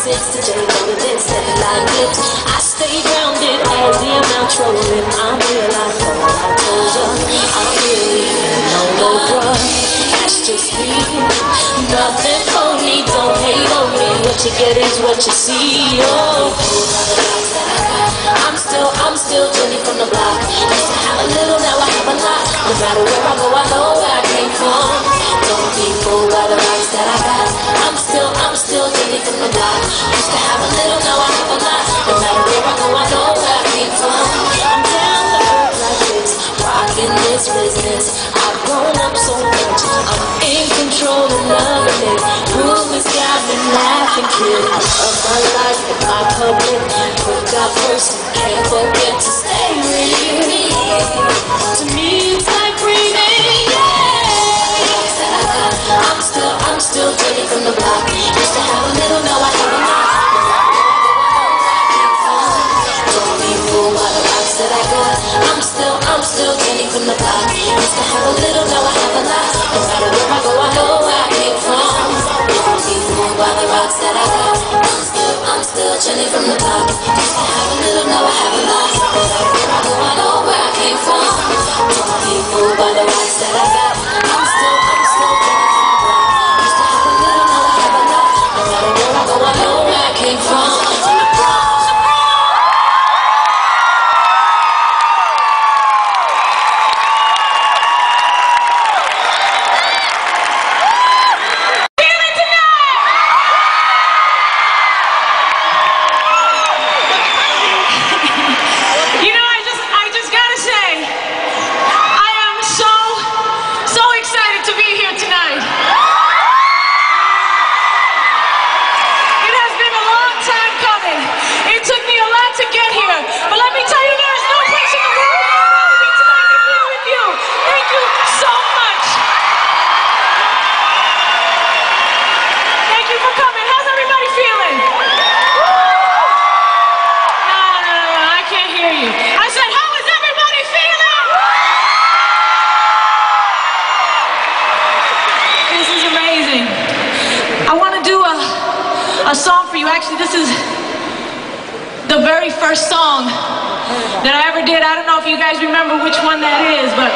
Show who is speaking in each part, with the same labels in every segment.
Speaker 1: 6 today, loaded and set like lips. I stay grounded as the amount trolling. I'm real, I thought I told ya. I'm really no bruh. That's just me. Nothing phony, don't hate on me. What you get is what you see. Oh, I'm still Jenny from the block. Used to have a little, now I have a lot. No matter where I go, I know where I came from. Don't be fooled by the rocks that I got. I'm still Jenny from the block. Used to have a little, now I have a lot. No matter where I go, I know where I came from. I'm down to earth like this, rocking this business. I've grown up so much, I'm in control and loving it. Rumors got me laughing, kid. Of my life and my public. Put God first and can't forget to stay real. To me it's like breathing, yeah. I'm still Jenny from the block. Used to have a little, now I have a lot. Don't be fooled by the rocks that I got. I'm still Jenny from the block. Used to have a little, now I have a lot. No matter where I go, I know where I came from. Don't be fooled by the rocks that I got. I'm still Jenny from the block. Used to have a little, now I have a lot. No matter where I go, I know where I came from. Don't be fooled by the rocks that I got. I'm still Jenny from the block. Used to have a little, now I have a lot. No matter where I go, I know where I came from.
Speaker 2: Song for you. Actually, this is the very first song that I ever did. I don't know if you guys remember which one that is, but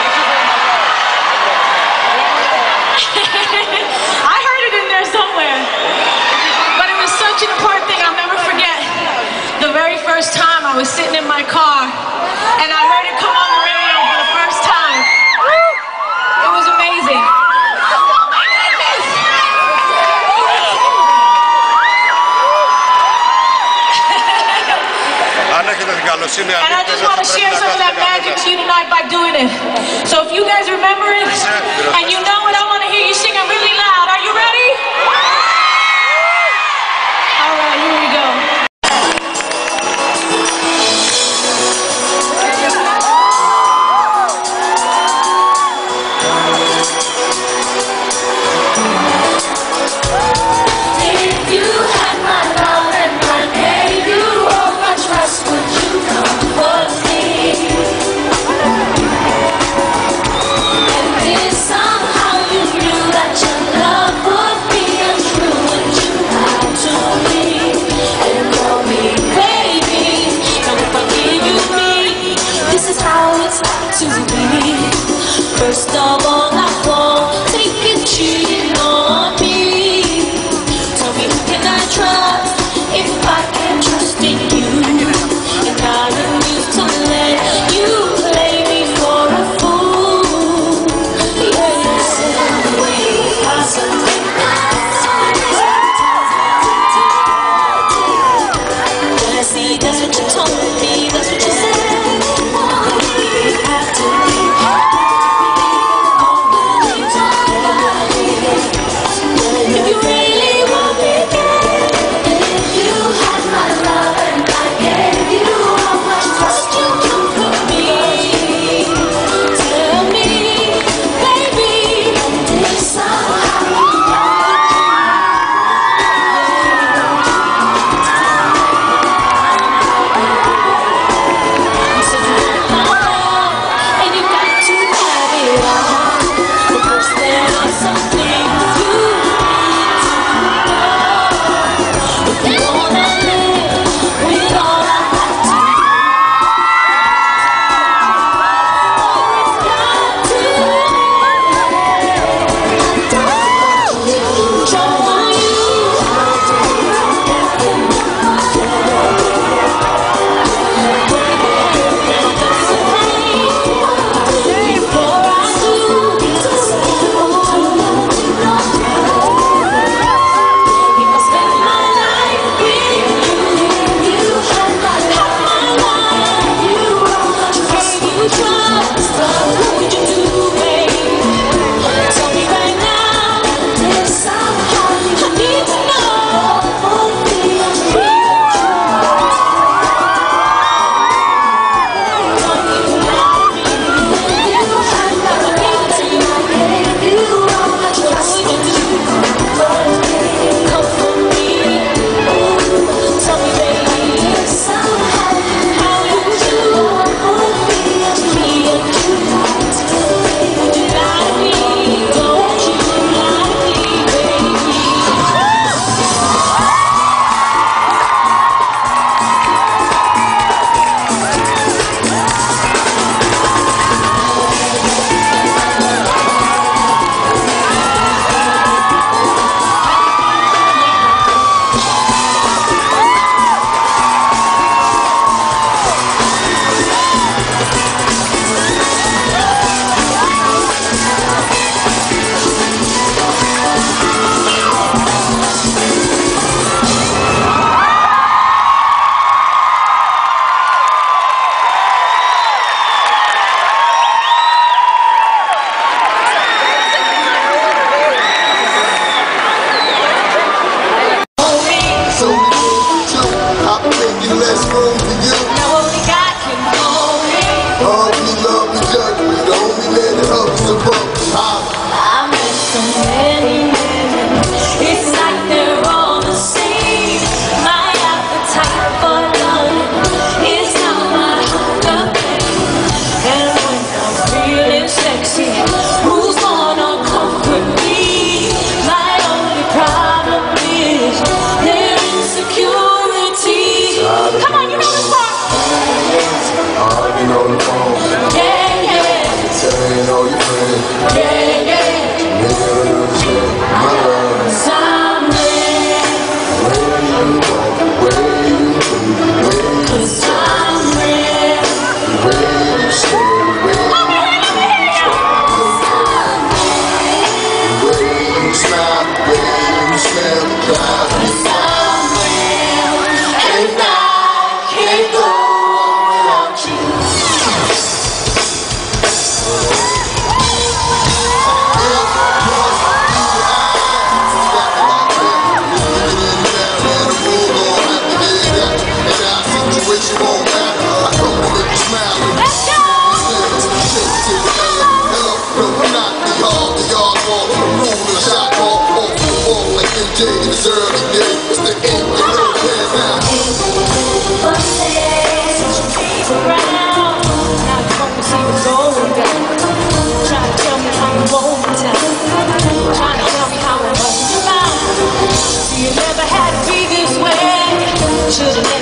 Speaker 2: I heard it in there somewhere. But it was such an important thing. I'll never forget the very first time I was sitting in my car and I heard it come on the radio for the first time. It was amazing. And I just want to share some of that magic with you tonight by doing it. So if you guys remember it and you know it, I want to hear you sing it really loud. Are you ready? All right, here we go.
Speaker 1: Somehow
Speaker 3: reserve. Yeah, it's the end. You know that now.
Speaker 2: Around, now you want to see what's going down. Trying to tell me how you want me down. Trying to tell me how I want you down. You never had to be this way. Should've